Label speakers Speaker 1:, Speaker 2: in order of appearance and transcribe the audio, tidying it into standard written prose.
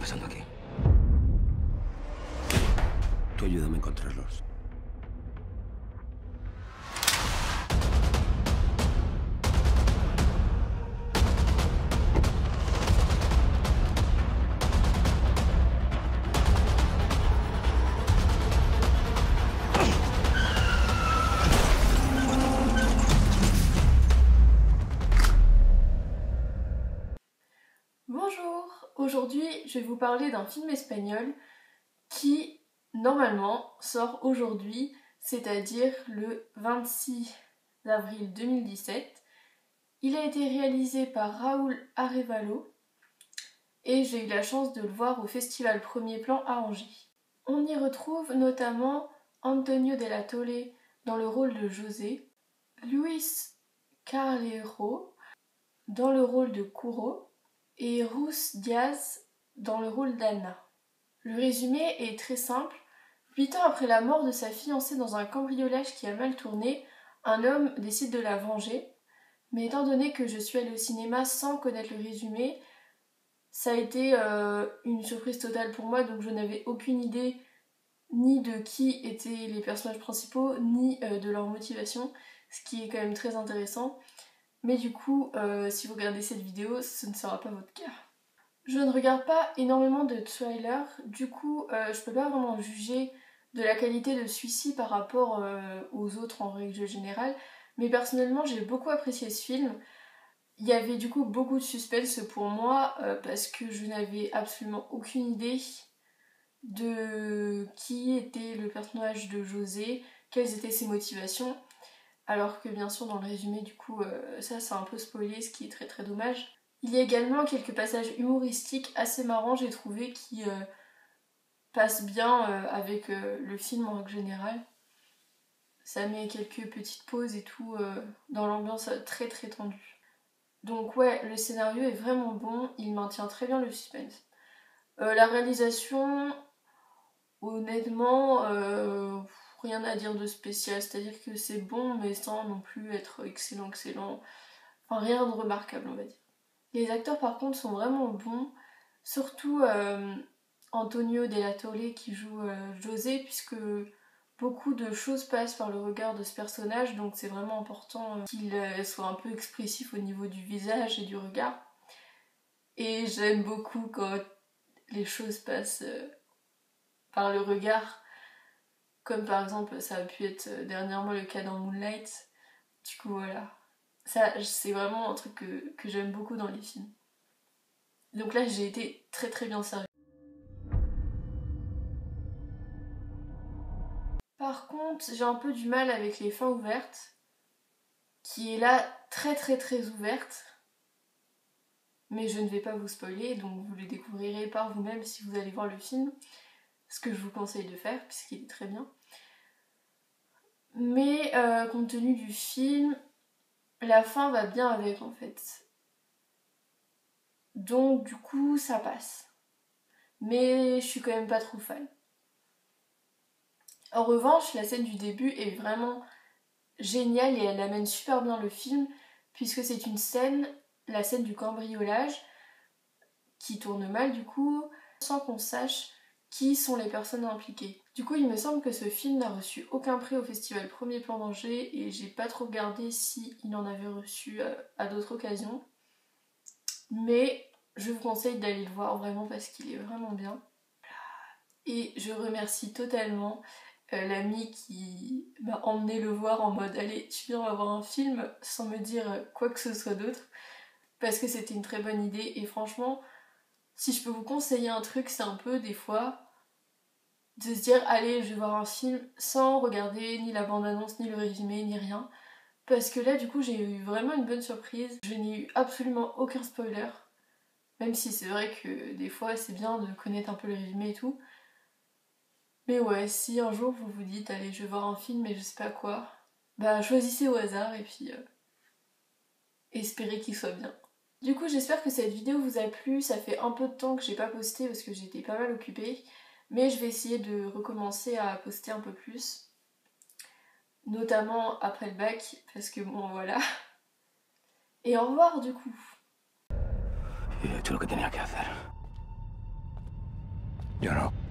Speaker 1: pasando aquí? Tú ayúdame a encontrarlos.
Speaker 2: Bonjour, aujourd'hui je vais vous parler d'un film espagnol qui normalement sort aujourd'hui, c'est-à-dire le 26 avril 2017. Il a été réalisé par Raúl Arevalo et j'ai eu la chance de le voir au festival Premier Plan à Angers. On y retrouve notamment Antonio de la Tolle dans le rôle de José, Luis Carrero dans le rôle de Curo, et Ruth Diaz dans le rôle d'Anna. Le résumé est très simple. 8 ans après la mort de sa fiancée dans un cambriolage qui a mal tourné, un homme décide de la venger. Mais étant donné que je suis allée au cinéma sans connaître le résumé, ça a été une surprise totale pour moi, donc je n'avais aucune idée ni de qui étaient les personnages principaux, ni de leur motivation, ce qui est quand même très intéressant. Mais du coup, si vous regardez cette vidéo, ce ne sera pas votre cas. Je ne regarde pas énormément de trailers, du coup je peux pas vraiment juger de la qualité de celui-ci par rapport aux autres en règle générale, mais personnellement j'ai beaucoup apprécié ce film. Il y avait du coup beaucoup de suspense pour moi parce que je n'avais absolument aucune idée de qui était le personnage de José, quelles étaient ses motivations. Alors que bien sûr dans le résumé du coup ça c'est un peu spoilé, ce qui est très très dommage. Il y a également quelques passages humoristiques assez marrants j'ai trouvé qui passent bien avec le film en règle générale. Ça met quelques petites pauses et tout dans l'ambiance très très tendue. Donc ouais, le scénario est vraiment bon, il maintient très bien le suspense. La réalisation, honnêtement, rien à dire de spécial, c'est-à-dire que c'est bon mais sans non plus être excellent. Enfin rien de remarquable on va dire. Les acteurs par contre sont vraiment bons, surtout Antonio de la Tolle qui joue José, puisque beaucoup de choses passent par le regard de ce personnage, donc c'est vraiment important qu'il soit un peu expressif au niveau du visage et du regard. Et j'aime beaucoup quand les choses passent par le regard, comme par exemple ça a pu être dernièrement le cas dans Moonlight. Du coup voilà, ça c'est vraiment un truc que j'aime beaucoup dans les films. Donc là j'ai été très très bien servie. Par contre j'ai un peu du mal avec les fins ouvertes, qui est là très très très ouverte. Mais je ne vais pas vous spoiler, donc vous le découvrirez par vous-même si vous allez voir le film. Ce que je vous conseille de faire, puisqu'il est très bien. Mais compte tenu du film, la fin va bien avec en fait. Donc du coup ça passe. Mais je suis quand même pas trop fan. En revanche, la scène du début est vraiment géniale et elle amène super bien le film, puisque c'est une scène, la scène du cambriolage, qui tourne mal du coup, sans qu'on sache qui sont les personnes impliquées. Du coup il me semble que ce film n'a reçu aucun prix au festival Premier Plan d'Angers et j'ai pas trop regardé s'il en avait reçu à d'autres occasions. Mais je vous conseille d'aller le voir vraiment parce qu'il est vraiment bien. Et je remercie totalement l'ami qui m'a emmené le voir en mode allez tu viens on va voir un film sans me dire quoi que ce soit d'autre, parce que c'était une très bonne idée. Et franchement si je peux vous conseiller un truc, c'est un peu des fois de se dire allez je vais voir un film sans regarder ni la bande-annonce ni le résumé ni rien, parce que là du coup j'ai eu vraiment une bonne surprise. Je n'ai eu absolument aucun spoiler, même si c'est vrai que des fois c'est bien de connaître un peu le résumé et tout. Mais ouais, si un jour vous vous dites allez je vais voir un film mais je sais pas quoi, bah choisissez au hasard et puis espérez qu'il soit bien. Du coup j'espère que cette vidéo vous a plu, ça fait un peu de temps que j'ai pas posté parce que j'étais pas mal occupée, mais je vais essayer de recommencer à poster un peu plus, notamment après le bac, parce que bon voilà. Et au revoir du coup.
Speaker 1: He hecho lo que tenía que hacer. Yo no.